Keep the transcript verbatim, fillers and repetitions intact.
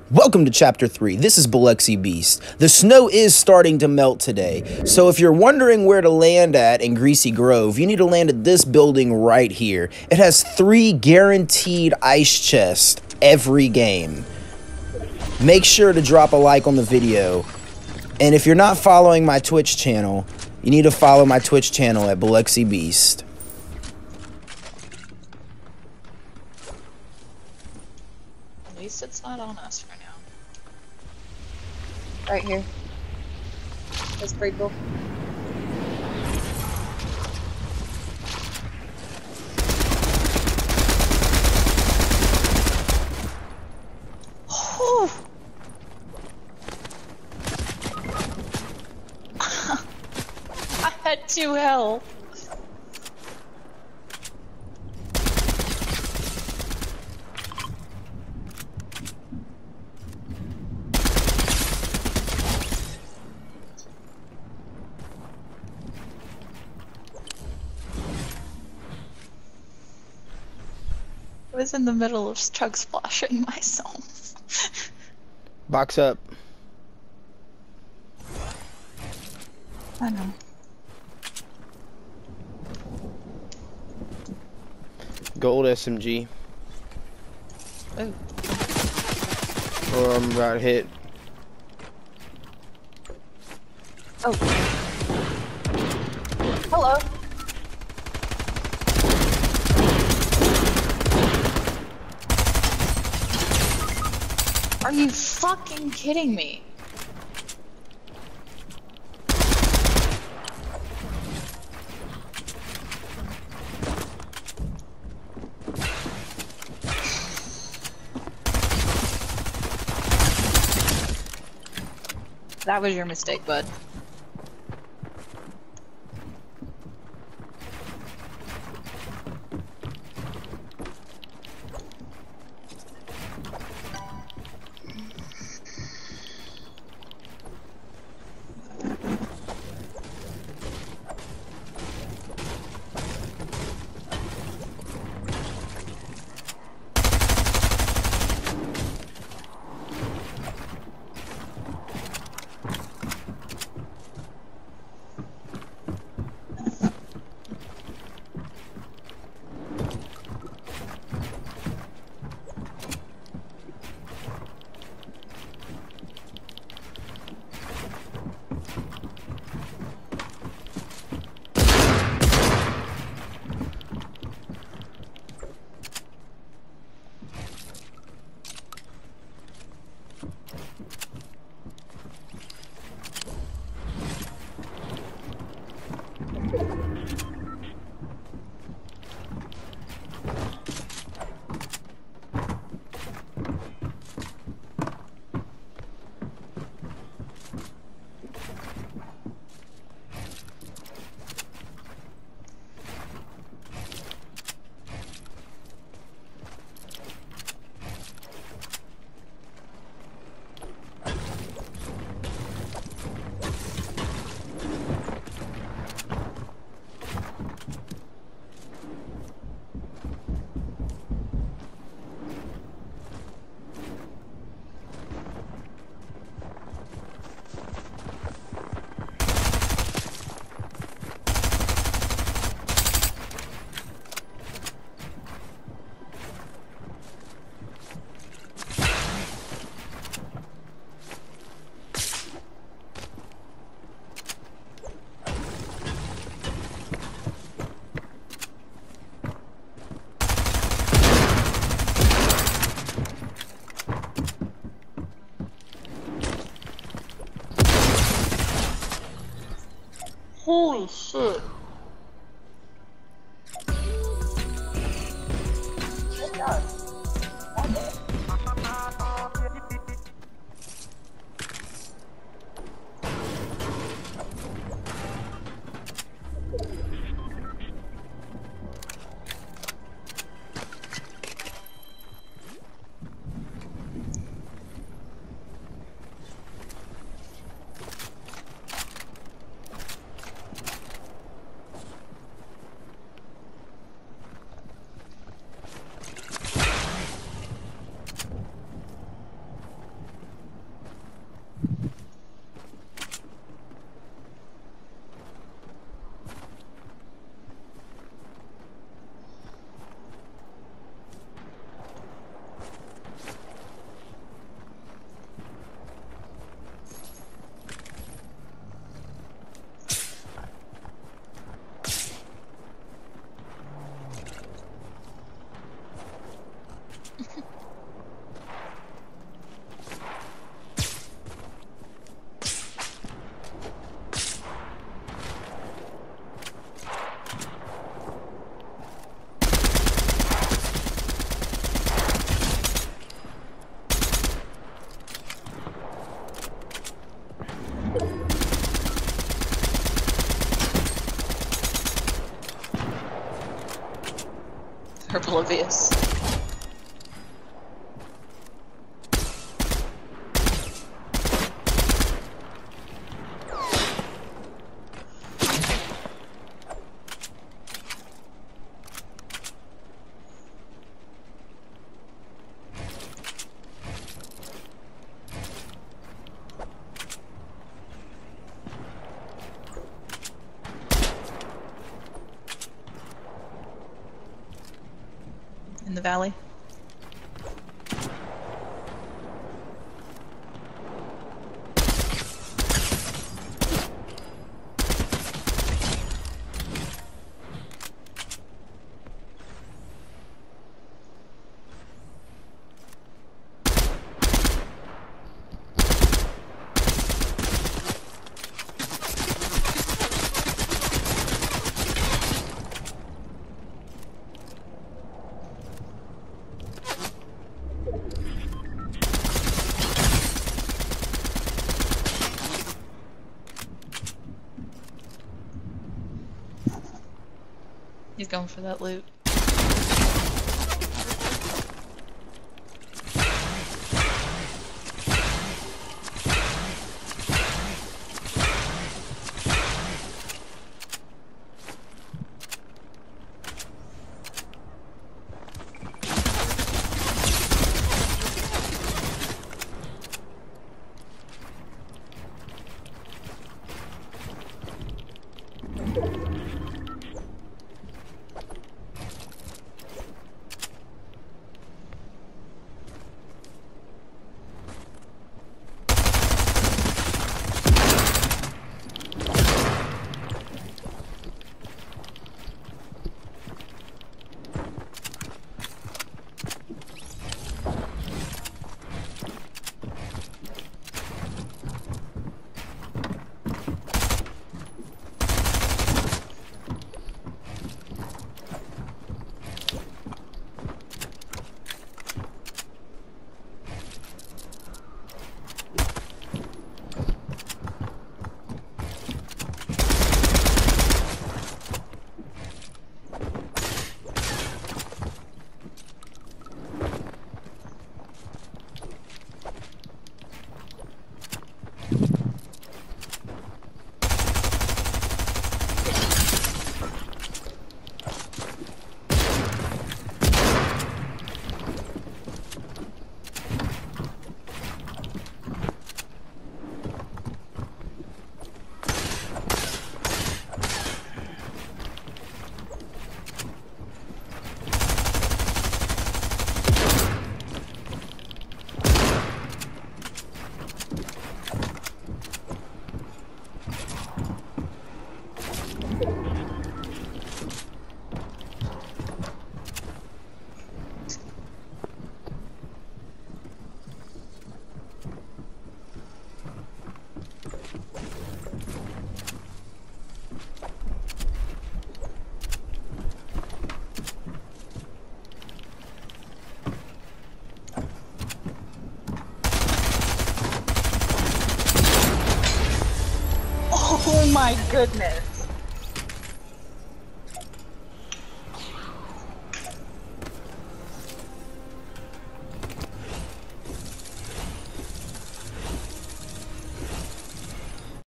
Welcome to Chapter three. This is Biloxi Beast. The snow is starting to melt today, so if you're wondering where to land at in Greasy Grove, you need to land at this building right here. It has three guaranteed ice chests every game. Make sure to drop a like on the video, and if you're not following my Twitch channel, you need to follow my Twitch channel at Biloxi Beast. At least it's not on us for now. Right here. That's pretty cool. Whew. I had two health. I was in the middle of chug splashing myself. Box up. I know. Gold S M G. Ooh. Or I'm about to hit. Oh. Hello. Are you fucking kidding me? That was your mistake, bud. Holy shit. oblivious. In the valley. He's going for that loot. Oh my goodness.